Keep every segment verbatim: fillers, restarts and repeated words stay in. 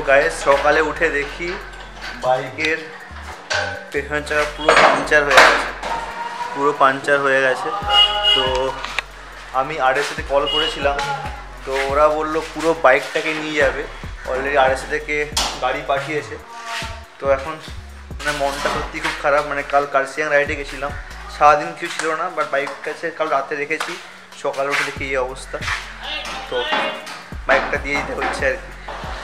গায়ে সকালে উঠে দেখি বাইকের পেছনের চাকা পুরো পাংচার হয়ে গেছে, পুরো পাংচার হয়ে গেছে। তো আমি আরএসএতে কল করেছিলাম, তো ওরা বললো পুরো বাইকটাকে নিয়ে যাবে, অলরেডি আরএসএ থেকে গাড়ি পাঠিয়েছে। তো এখন মানে মনটা সত্যি খুব খারাপ। মানে কাল কার্শিয়াং রাইডে গেছিলাম, সারাদিন কিছু ছিল না, বাট বাইক কাছে কাল রাতে রেখেছি, সকালে উঠে দেখি এই অবস্থা। তো বাইকটা দিয়ে দিতে হচ্ছে আর কি।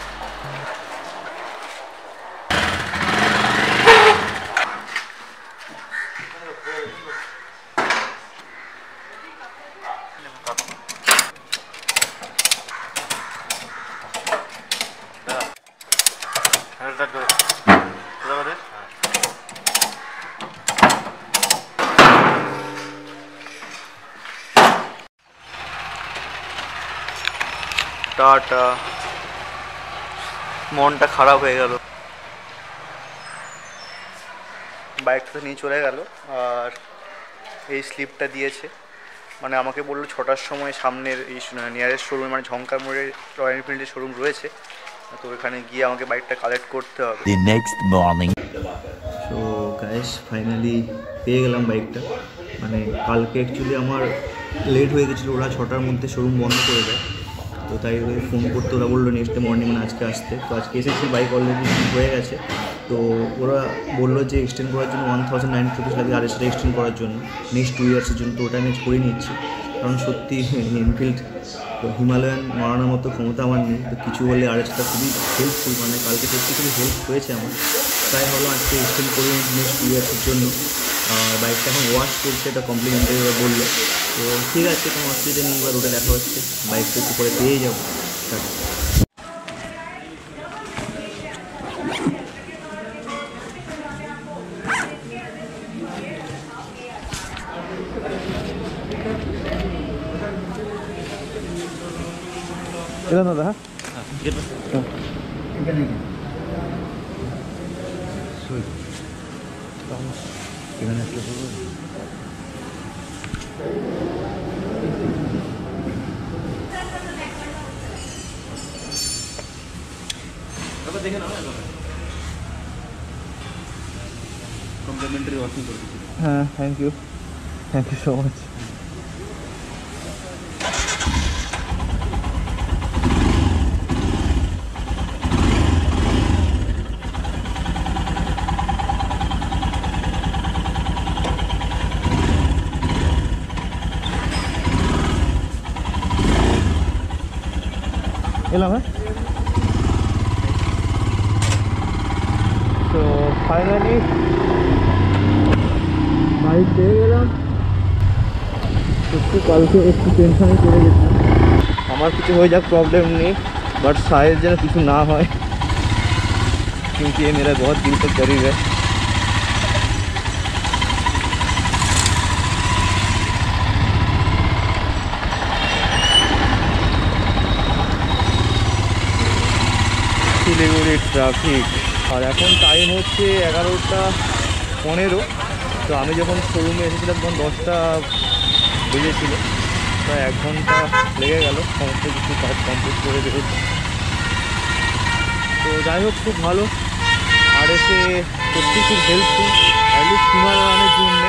টাটা, মনটা খারাপ হয়ে গেল। বাইকটা নিয়ে চলে গেল আর এই স্লিপটা দিয়েছে। মানে আমাকে বললো ছটার সময় সামনের এই নিয়ারেস্ট শোরুম মানে ঝঙ্কার মোড়ে রয়্যাল এনফিল্ডের শোরুম রয়েছে, তো ওখানে গিয়ে আমাকে বাইকটা কালেক্ট করতে হবে। The next morning. So guys finally পেয়ে গেলাম বাইকটা। মানে কালকে অ্যাকচুয়ালি আমার লেট হয়ে গেছিলো, ওরা ছটার মধ্যে শোরুম বন্ধ করে দেয়, তো তাই ফোন করতে ওরা বললো নেক্সট ডে মর্নিং মানে আজকে আসতে। তো আজকে এসেছি, বাইক অলরেডি হয়ে গেছে। তো ওরা বললো যে এক্সটেন্ড করার জন্য ওয়ান থাউজেন্ড নাইন রুপিস লাগে আর সেটা এক্সটেন্ড করার জন্য নেক্সট টু ইয়ার্সের জন্য। তো ওটা আমি করে নিচ্ছি, কারণ সত্যি এনফিল্ড তো হিমালয়ান মারানোর মতো ক্ষমতা আমার নেই। তো কিছু বলে আর সেটা খুবই হেল্পফুল, মানে কালকে সত্যি খুবই হেল্প হয়েছে আমার। তাই হলো আজকে এক্সটেন্ড করে নেক্সট টু ইয়ার্সের জন্য। আর বাইকটা এখন ওয়াশ করছে, এটা কমপ্লিমেন্টারি বললো। তো ঠিক আছে, কোনো অসুবিধা নেই, এবার রোডে দেখা হচ্ছে, বাইকটা একটু করে পেয়ে যাবো। এখানে দাদা, হ্যাঁ এখানে এখানে আসলে দেখে না কমপ্লিমেন্টারি ওয়াশিং করে দিচ্ছি। হ্যাঁ, thank you, thank you so much. এলাম, হ্যাঁ। তো ফাইনালি বাইক পেয়ে গেলাম। একটু কালকে একটু টেনশনে চলে গেছি, আমার কিছু হয়ে যাক প্রবলেম নেই, বাট সাইজ যেন কিছু না হয়, क्योंकि ये मेरा बहुत दिल तक करीब है। শিলিগুড়ির ট্রাফিক, আর এখন টাইম হচ্ছে এগারোটা পনেরো। তো আমি যখন শোরুমে এসেছিলাম তখন দশটা বেজেছিল, প্রায় এক ঘন্টা লেগে গেল সমস্ত কিছু কাজ কমপ্লিট করে বেরোতে। তো যাই হোক, খুব ভালো, আর এসে সত্যি খুব হেল্পফুল, অ্যাটলিস্ট হিমালয়ানের জন্যে।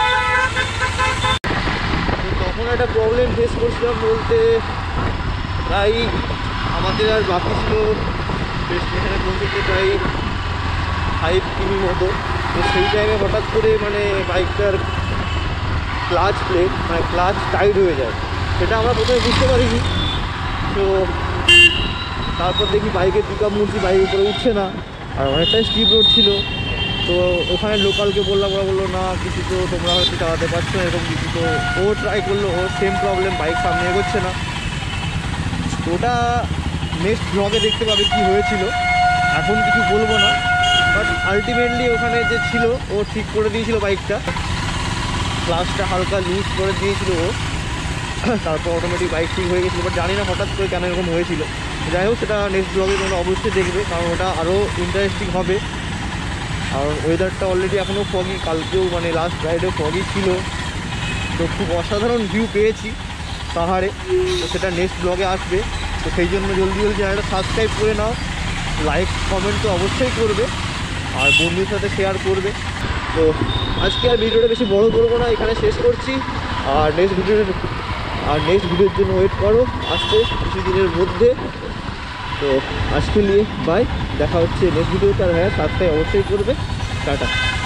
তো তখন একটা প্রবলেম ফেস করছিলাম বলতে, প্রায় আমাদের আর বাকি ছিল এখানে পৌঁছতে প্রায় ফাইভ কিমি মতো। তো সেই টাইমে হঠাৎ করে মানে বাইকটার ক্লাচ প্লেট মানে ক্লাচ টাইট হয়ে যায়, সেটা আমরা প্রথমে বুঝতে পারিনি। তো তারপর দেখি বাইকের পিকআপ মূর্তি বাইকের উপরে উঠছে না, আর অনেকটাই স্টিপ রোড ছিল। তো ওখানে লোকালকে বললাম, ওরা বললো না কিছু তো তোমরা হয়তো চালাতে পারছো না এরকম কিছু। তো ও ট্রাই করলো, ওর সেম প্রবলেম, বাইক সামনে এগোচ্ছে না। তো ওটা নেক্সট ব্লগে দেখতে পাবে কি হয়েছিল, এখন কিছু বলবো না। বাট আলটিমেটলি ওখানে যে ছিল ও ঠিক করে দিয়েছিল বাইকটা, ক্লাচটা হালকা লুজ করে দিয়েছিল ও, তারপর অটোমেটিক বাইক ঠিক হয়ে গেছিলো। বাট জানি না হঠাৎ করে কেন এরকম হয়েছিল। যাই হোক, সেটা নেক্সট ব্লগে তোমরা অবশ্যই দেখবে, কারণ ওটা আরও ইন্টারেস্টিং হবে। আর ওয়েদারটা অলরেডি এখনও ফগি, কালকেও মানে লাস্ট রাইডেও ফগি ছিল। তো খুব অসাধারণ ভিউ পেয়েছি পাহাড়ে, তো সেটা নেক্সট ব্লগে আসবে। তো সেই জন্য জলদি জলদি চ্যানেলটা সাবস্ক্রাইব করে নাও, লাইক কমেন্ট তো অবশ্যই করবে আর বন্ধুদের সাথে শেয়ার করবে। তো আজকে আর ভিডিওটা বেশি বড় করবো না, এখানে শেষ করছি। আর নেক্সট ভিডিওর আর নেক্সট ভিডিওর জন্য ওয়েট করো, আসতে কিছু দিনের মধ্যে। তো আজকে নিয়ে বাই, দেখা হচ্ছে নেক্সট ভিডিওতে। আর হ্যাঁ, সাবস্ক্রাইব অবশ্যই করবে। টাটা।